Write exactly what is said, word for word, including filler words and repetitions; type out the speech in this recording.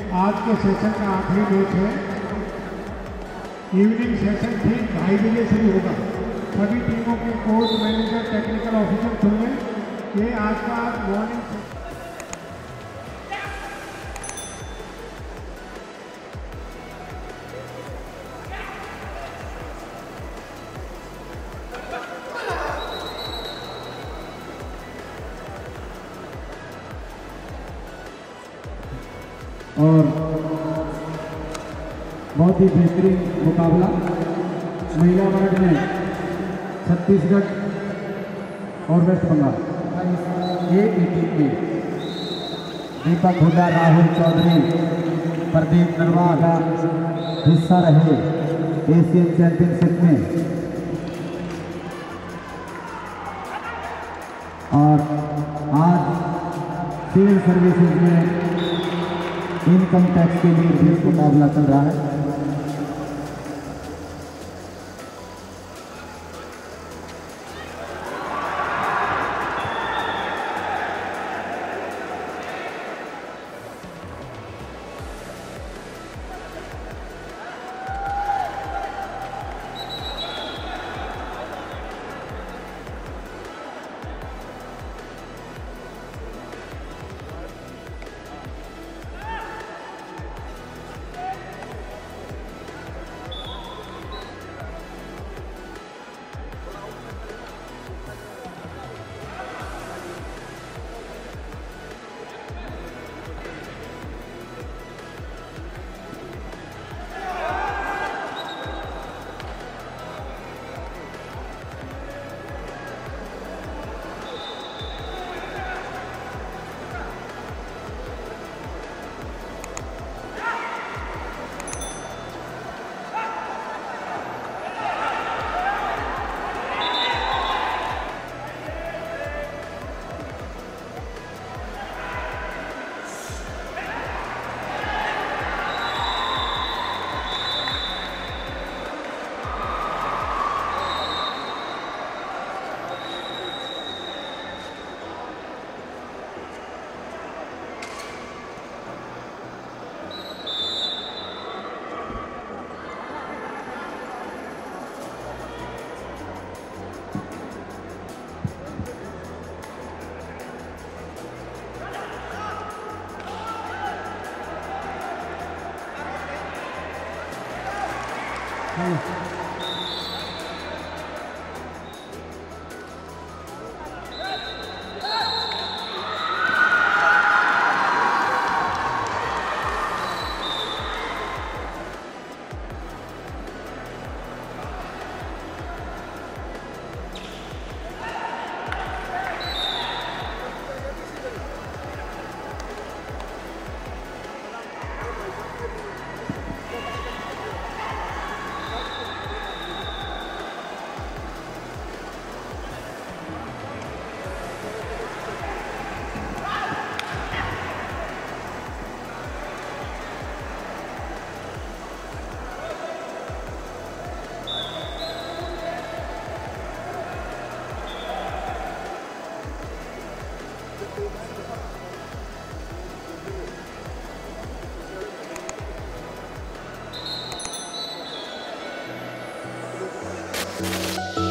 आज के सेशन का आखिरी मैच है। इवनिंग सेशन ठीक ढाई बजे शुरू होगा। सभी टीमों के कोच, मैनेजर, टेक्निकल ऑफिसर सुन लें। ये आज का मॉर्निंग और बहुत ही बेहतरीन मुकाबला महिला वर्ग में छत्तीसगढ़ और वेस्ट बंगाल ये टीम में दीपक हुड्डा, राहुल चौधरी, प्रदीप नरवाल का हिस्सा रहे एशियन चैंपियनशिप में। और आज सिविल सर्विसेज में इनकम टैक्स के लिए भी मुकाबला चल रहा है। We'll be right back.